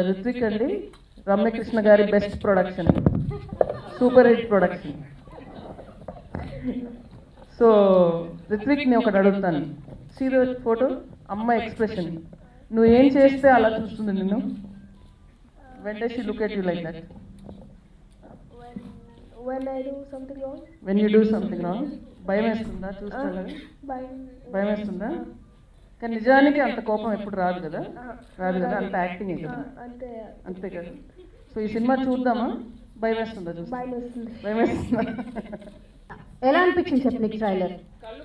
రిత్విక్ అండి, రమ్యకృష్ణ గారి best production, super hit production. So రిత్విక్ని ఒకటి అడుగుతాను, సీరో ఫోటో, అమ్మ ఎక్స్ప్రెషన్, నువ్వు ఏం చేస్తే అలా చూస్తుంది నిన్ను? When does she look at you like that? When I do something wrong. When you do something wrong, భయం వేస్తుందా చూస్తా కదా? భయం వేస్తుందా? కానీ నిజానికి అంత కోపం ఎప్పుడు రాదు కదా? రాదు కదా, అంత యాక్టింగ్ కదా, అంతే కదా. సో ఈ సినిమా చూద్దామా? భయం వేస్తుందా చూస్తా? భయం వేస్తుందా? ఎలా అనిపించింది చెప్పు నీకు ట్రైలర్?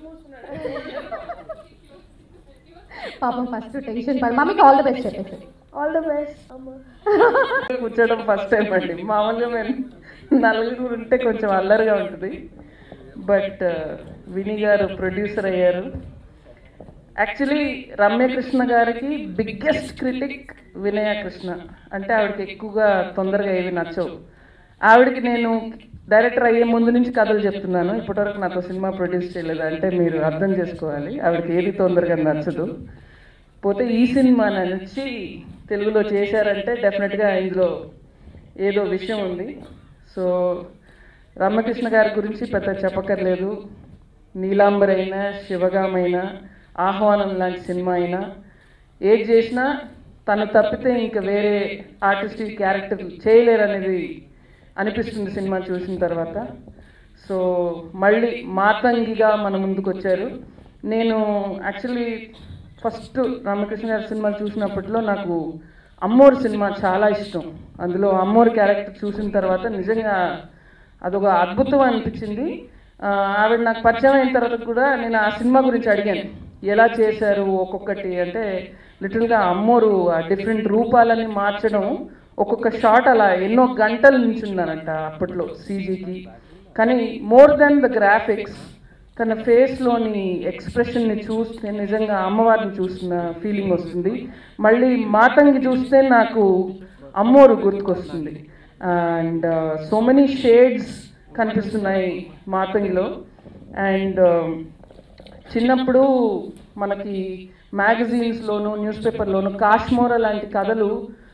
పాపం ఫస్ట్ టెన్షన్ పడి మమ్మీకి ఆల్ ద బెస్ట్ చెప్పేసి. ఆల్ ద బెస్ట్ అమ్మ. కూర్చోవడం ఫస్ట్ టైం అండి. మామూలుగా మేము నలుగురు ఉంటే కొంచెం అల్లరిగా ఉంటుంది, బట్ విని గారు ప్రొడ్యూసర్ అయ్యారు. యాక్చువల్లీ రమ్యకృష్ణ గారికి బిగ్గెస్ట్ క్రిటిక్ వినయ కృష్ణ. అంటే ఆవిడకి ఎక్కువగా తొందరగా ఏవి నచ్చవు. ఆవిడకి నేను డైరెక్టర్ అయ్యే ముందు నుంచి కథలు చెప్తున్నాను, ఇప్పటివరకు నాతో సినిమా ప్రొడ్యూస్ చేయలేదు. అంటే మీరు అర్థం చేసుకోవాలి, ఆవిడకి ఏది తొందరగా నచ్చదు. పోతే ఈ సినిమా నుంచి తెలుగులో చేశారంటే డెఫినెట్గా ఇందులో ఏదో విషయం ఉంది. సో రామకృష్ణ గారి గురించి పెద్ద చెప్పక్కర్లేదు. నీలాంబర్ అయినా, శివగామైనా, ఆహ్వానం లాంటి సినిమా అయినా ఏది చేసినా తను తప్పితే ఇంకా వేరే ఆర్టిస్ట్ క్యారెక్టర్ చేయలేరు అనేది అనిపిస్తుంది సినిమా చూసిన తర్వాత. సో మళ్ళీ మాతంగిగా మన ముందుకు వచ్చారు. నేను యాక్చువల్లీ ఫస్ట్ రామకృష్ణ గారి సినిమా చూసినప్పట్లో నాకు అమ్మోరు సినిమా చాలా ఇష్టం. అందులో అమ్మోరు క్యారెక్టర్ చూసిన తర్వాత నిజంగా అదొక అద్భుతం అనిపించింది. ఆవిడ నాకు పరిచయం అయిన తర్వాత కూడా నేను ఆ సినిమా గురించి అడిగాను, ఎలా చేశారు ఒక్కొక్కటి అంటే. లిటిల్గా అమ్మోరు ఆ డిఫరెంట్ రూపాలని మార్చడం, ఒక్కొక్క షాట్ అలా ఎన్నో గంటలు నించున్నానంట అప్పట్లో సీజీకి. కానీ మోర్ దెన్ ద గ్రాఫిక్స్, తన ఫేస్లోని ఎక్స్ప్రెషన్ని చూస్తే నిజంగా అమ్మవారిని చూసిన ఫీలింగ్ వస్తుంది. మళ్ళీ మాతంగి చూస్తే నాకు అమ్మోరు గుర్తుకొస్తుంది. అండ్ సో మెనీ షేడ్స్ కనిపిస్తున్నాయి మాతంగిలో. అండ్ చిన్నప్పుడు మనకి మ్యాగజైన్స్లోను, న్యూస్ పేపర్లోను కాశ్మోరా లాంటి కథలు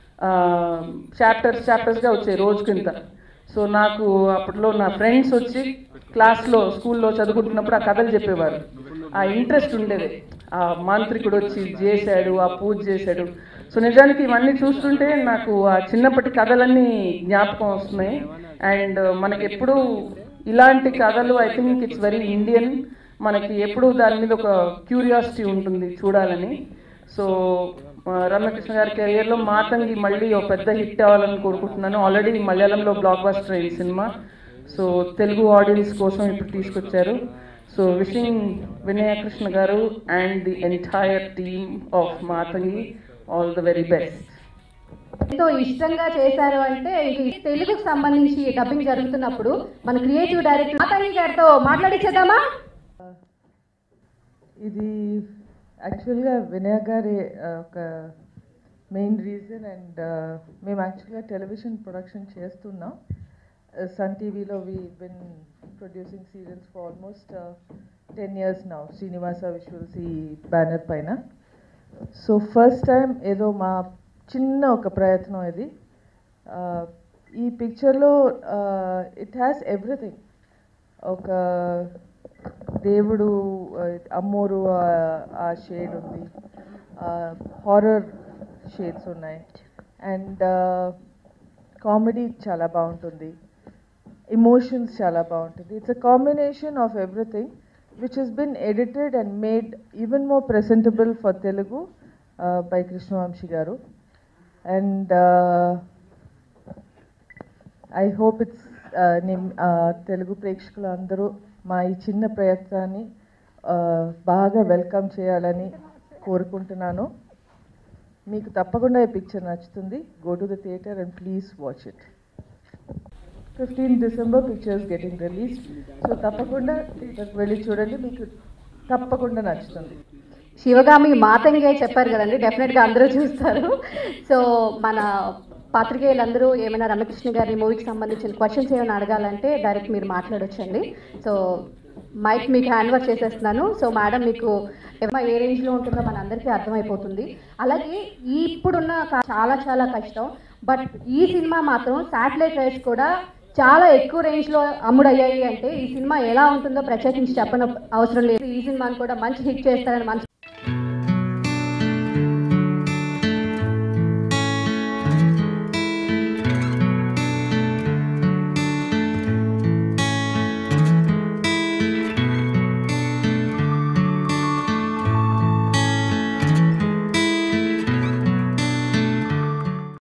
చాప్టర్స్గా వచ్చాయి రోజుకింత. సో నాకు అప్పట్లో నా ఫ్రెండ్స్ వచ్చి క్లాస్లో, స్కూల్లో చదువుకుంటున్నప్పుడు ఆ కథలు చెప్పేవారు. ఆ ఇంట్రెస్ట్ ఉండేది. ఆ మాంత్రికుడు వచ్చి చేశాడు, ఆ పూజ చేశాడు. సో నిజానికి ఇవన్నీ చూస్తుంటే నాకు ఆ చిన్నప్పటి కథలన్నీ జ్ఞాపకం వస్తున్నాయి. అండ్ మనకి ఎప్పుడు ఇలాంటి కథలు, I think it's very Indian. మనకి ఎప్పుడు దాని మీద ఒక క్యూరియాసిటీ ఉంటుంది చూడాలని. సో రమ్యకృష్ణ గారి కెరియర్లో మాతంగి మళ్ళీ ఒక పెద్ద హిట్ అవ్వాలని కోరుకుంటున్నాను. ఆల్రెడీ మలయాళంలో బ్లాక్ బస్టర్ అయింది సినిమా. సో తెలుగు ఆడియన్స్ కోసం ఇప్పుడు తీసుకొచ్చారు. సో విషింగ్ వినయ కృష్ణ గారు and the entire team of Matangi all the very best. ఎంతో ఇష్టంగా చేశారు అంటే తెలుగుకు సంబంధించి డబ్బింగ్ జరుగుతున్నప్పుడు మన క్రియేటివ్ డైరెక్టర్ మాతంగి గారితో మాట్లాడించేద్దామా? ఇది యాక్చువల్గా వినయ గారి ఒక మెయిన్ రీజన్. అండ్ మేము యాక్చువల్గా టెలివిజన్ ప్రొడక్షన్ చేస్తున్నాం. సన్ టీవీలో we been producing serials for almost 10 years now, Srinivasa visuals ఈ బ్యానర్ పైన. సో ఫస్ట్ టైం ఏదో మా చిన్న ఒక ప్రయత్నం ఇది. ఈ పిక్చర్లో ఇట్ హ్యాస్ ఎవ్రీథింగ్. ఒక దేవుడు, అమ్మోరు ఆ షేడ్ ఉంది, హారర్ షేడ్స్ ఉన్నాయి, అండ్ కామెడీ చాలా బాగుంటుంది, ఎమోషన్స్ చాలా బాగుంటుంది. It's a combination of everything which has been edited and made even more presentable for Telugu by Krishnavamshi garu. And I hope it's Telugu ప్రేక్షకులు అందరూ మా ఈ చిన్న ప్రయత్నాన్ని బాగా వెల్కమ్ చేయాలని కోరుకుంటున్నాను. మీకు తప్పకుండా ఈ పిక్చర్ నచ్చుతుంది. Go to the theatre and please watch it. 15 December pictures getting released. So తప్పకుండా థియేటర్కి వెళ్ళి చూడండి, మీకు తప్పకుండా నచ్చుతుంది. శివగామి మాతంగి చెప్పారు కదండి, డెఫినెట్గా అందరూ చూస్తారు. సో మన పాత్రికేయులందరూ ఏమైనా రమ్యకృష్ణ గారి మూవీకి సంబంధించిన క్వశ్చన్స్ ఏమైనా అడగాలంటే డైరెక్ట్ మీరు మాట్లాడొచ్చండి. సో మైక్ మీకు హ్యాండ్ ఓవర్ చేసేస్తున్నాను. సో మేడం మీకు ఏ రేంజ్లో ఉంటుందో మన అందరికీ అర్థమైపోతుంది. అలాగే ఇప్పుడున్న చాలా చాలా కష్టం. బట్ ఈ సినిమా మాత్రం శాటిలైట్ రైట్స్ కూడా చాలా ఎక్కువ రేంజ్లో అమ్ముడయ్యాయి అంటే ఈ సినిమా ఎలా ఉంటుందో ప్రత్యేకించి చెప్పని అవసరం లేదు. ఈ సినిమాని కూడా మంచి హిట్ చేస్తారని